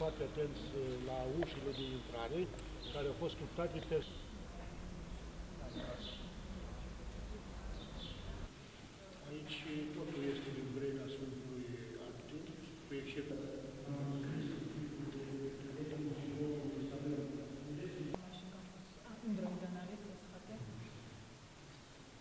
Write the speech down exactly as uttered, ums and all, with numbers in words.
foarte atenți la ușile de intrare, care au fost criptate pe... Aici